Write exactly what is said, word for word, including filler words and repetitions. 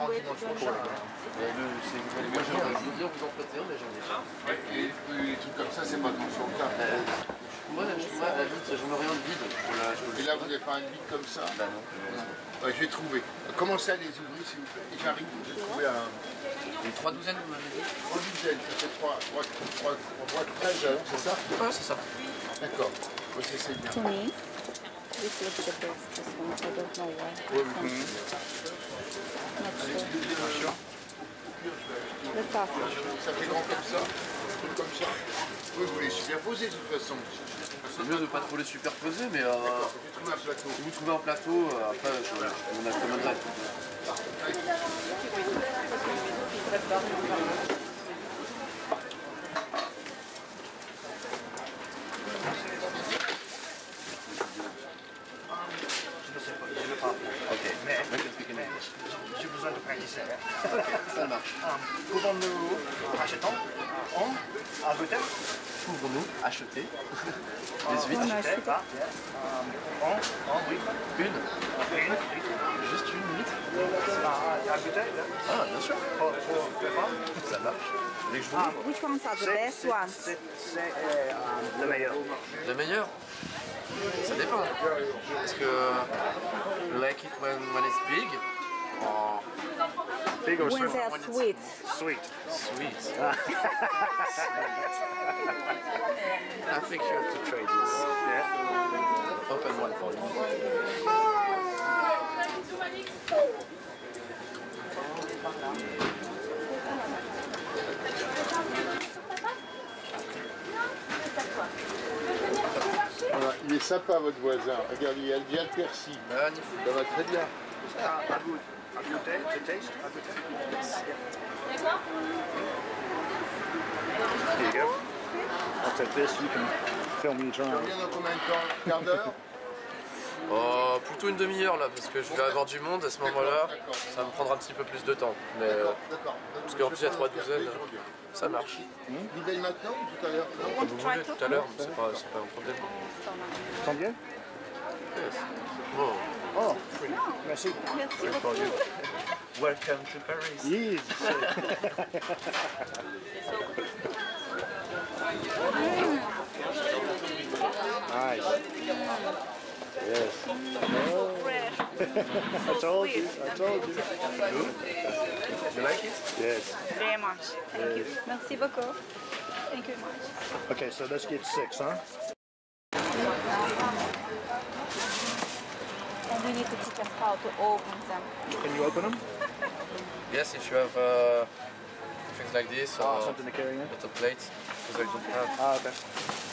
way to join shop. Moi, je veux bien vous en prêter un, mais j'en ai pas. Et les trucs comme ça, c'est pas ton sur le tas. Moi, je, moi, à la limite, je mets rien de vide. Et là, vous n'avez pas un vide comme ça? Bah non. Ouais, je vais trouver. Commencez à les ouvrir, s'il vous plaît. Et j'arrive, j'ai trouvé un... Les trois douzaines, vous m'avez dit? Trois douzaines, ça fait trois, trois, trois, trois, treize, alors, c'est ça? Ouais, c'est ça. D'accord. Ok, c'est bien. To me, this looks the best. This one, I don't know why. Oui, oui. Not sure. Let's ask. Ça fait grand comme ça, un truc comme ça. Oui, vous les superposez de toute façon. C'est mieux de ne pas trop les superposer, mais euh, D'accord, je vais trouver un plateau. si vous trouvez un plateau, euh, après, je, je, on accommoderait. Ok, mais j'ai besoin de pratiquer. ça marche. Pouvons-nous acheter en Angleterre? Pouvons-nous acheter des On huîtres? a acheté. Ah, en, en, oui. Une? Une, Juste une huître? ah, Angleterre? Ah, bien sûr. Pour, pour les femmes? Ça marche. Vous voulez que je vous Ah, ouvre? which ones are the C'est- best c'est- ones? C'est c'est, euh, le meilleur. Le meilleur? Ça dépend. Parce que like it when, when it's big or Big or When small? they are When it's sweet. Sweet. sweet. I think you have to try this. Yeah. Open one for you. Voilà, il est sympa votre voisin. Regardez, il y a bien le persil. Magnifique. Ça va très bien. Ah, à goût. À goûter, to taste, à goûter. D'accord. There you go. I'll take this, you can film me Ça trying. revient dans combien de temps? Un quart d'heure? Oh, plutôt une demi-heure là, parce que je vais avoir du monde à ce moment-là. D'accord. Ça me prendra un petit peu plus de temps. Mais euh, D'accord, d'accord. parce qu'en plus il y a trois douzaines, ça marche. Vous payez maintenant ou tout à l'heure? Comme vous voulez tout à l'heure, c'est pas, c'est pas un problème. Combien? Yes. Oh. Oh, merci. Good for you. Welcome to Paris. Yes. Nice. Yes. Oh. I told you. I told you. You like it? Yes. Very much. Thank you. Merci beaucoup. Thank you very much. Okay, so let's get six, huh? And we need to teach us how to open them. Can you open them? Yes, if you have uh, things like this Oh, or something to carry in? little plates, because I don't have. Ah, okay.